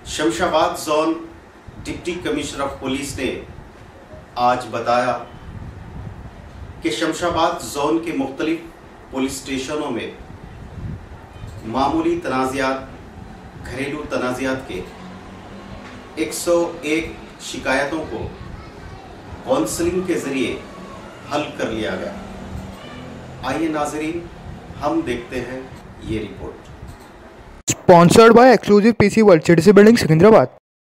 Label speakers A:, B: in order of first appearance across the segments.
A: Shamshabad zone deputy commissioner of police ने आज बताया कि शमशाबाद जोन के मुख्तलिफ पुलिस स्टेशनों में मामूली तनाज़ात, घरेलू तनाज़ात के 101 शिकायतों को काउंसलिंग के ज़रिए हल कर लिया गया। आइए नाज़रीन, हम देखते हैं ये report.
B: Sponsored by Exclusive PC World, CDC Building, Secunderabad.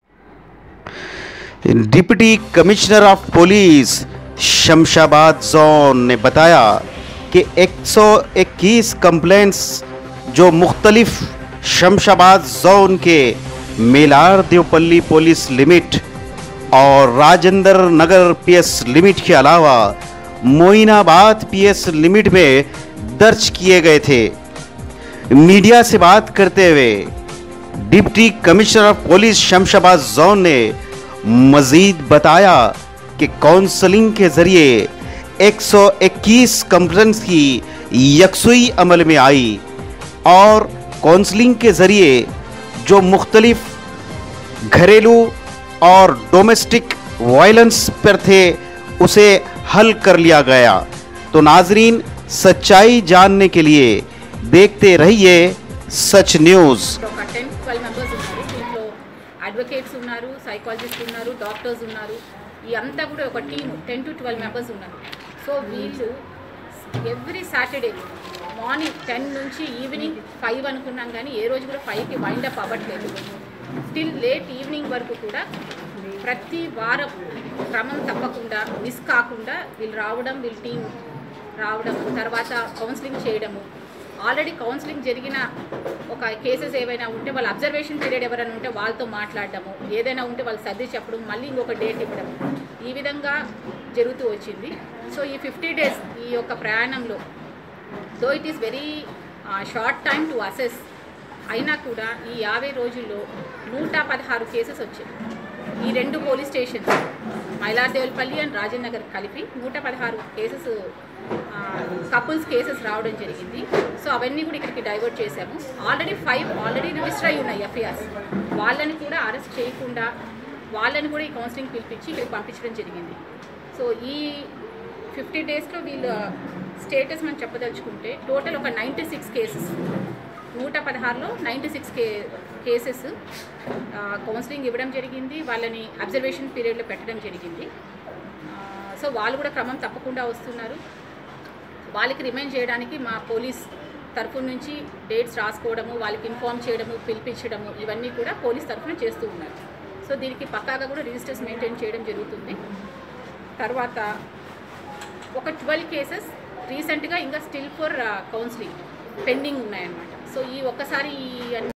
A: Deputy commissioner of police Shamshabad zone ने बताया कि 121 कंप्लेंट्स जो मुख्तलिफ शमशाबाद जोन के मेलार देवपल्ली पुलिस लिमिट और राजेंद्र नगर पीएस लिमिट के अलावा मोइनाबाद पीएस लिमिट में दर्ज किए गए थे। मीडिया से बात करते हुए deputy commissioner of police Shamshabad zone ने मजीद बताया कि काउंसलिंग के जरिए 121 कंप्लेंट्स की यकसुई अमल में आई और काउंसलिंग के जरिए जो मुख्तलिफ घरेलू और डोमेस्टिक वायलेंस पर थे उसे हल कर लिया गया। तो नाजरीन, सच्चाई जानने के लिए देखते रहिए सच न्यूज़।
C: అడ్వకేట్స్ ఉన్నారు, సైకాలజిస్ట్ ఉన్నారు, డాక్టర్స్ ఉన్నారు. ఈ అంతా కూడా ఒక టీము 10 to 12 మెంబర్స్ ఉన్నారు. సో వీళ్ళు ఎవ్రీ సాటర్డే మార్నింగ్ 10 నుంచి ఈవినింగ్ 5 అనుకున్నాం, కానీ ఏ రోజు కూడా 5కి వైండ్ అప్ అవ్వట్లేదు. స్టిల్ లేట్ ఈవినింగ్ వరకు కూడా ప్రతి వారం క్రమం తప్పకుండా మిస్ కాకుండా వీళ్ళు రావడం, వీళ్ళ టీం రావడం, తర్వాత కౌన్సిలింగ్ చేయడము. ఆల్రెడీ కౌన్సిలింగ్ జరిగిన ఒక కేసెస్ ఏవైనా ఉంటే వాళ్ళ అబ్జర్వేషన్ పీరియడ్ ఎవరైనా ఉంటే వాళ్ళతో మాట్లాడడము, ఏదైనా ఉంటే వాళ్ళు సర్ది చెప్పడం, మళ్ళీ ఇంకొక డేట్ ఇవ్వడం, ఈ విధంగా జరుగుతూ వచ్చింది. సో ఈ 50 days ఈ యొక్క ప్రయాణంలో though it is very short time to assess అయినా కూడా ఈ 50 రోజుల్లో 116 కేసెస్ వచ్చాయి. ఈ 2 police stations Mailardevpally and Rajendra Nagar కలిపి 116 కేసెస్ కపుల్స్ కేసెస్ రావడం జరిగింది. సో అవన్నీ కూడా ఇక్కడికి డైవర్ట్ చేశాము. ఆల్రెడీ 5 రిజిస్టర్ అయి ఉన్నాయి ఎఫ్ఐఆర్స్. వాళ్ళని కూడా అరెస్ట్ చేయకుండా వాళ్ళని కూడా ఈ కౌన్సిలింగ్ పిలిపించి ఇక్కడికి పంపించడం జరిగింది. సో ఈ 50 daysలో వీళ్ళ స్టేటస్ మనం చెప్పదలుచుకుంటే టోటల్ ఒక 96 కేసెస్, 116లో 96 కేసెస్ కౌన్సిలింగ్ ఇవ్వడం జరిగింది. వాళ్ళని అబ్జర్వేషన్ పీరియడ్లో పెట్టడం జరిగింది. సో వాళ్ళు కూడా క్రమం తప్పకుండా వస్తున్నారు. వాళ్ళకి రిమైండ్ చేయడానికి మా పోలీస్ తరఫు నుంచి డేట్స్ రాసుకోవడము, వాళ్ళకి ఇన్ఫార్మ్ చేయడము, పిలిపించడము, ఇవన్నీ కూడా పోలీస్ తరఫున చేస్తూ ఉన్నారు. సో దీనికి పక్కాగా కూడా రిజిస్టర్స్ మెయింటైన్ చేయడం జరుగుతుంది. తర్వాత ఒక 12 కేసెస్ రీసెంట్గా ఇంకా స్టిల్ ఫర్ కౌన్సిలింగ్ పెండింగ్ ఉన్నాయన్నమాట. సో ఈ ఒక్కసారి ఈ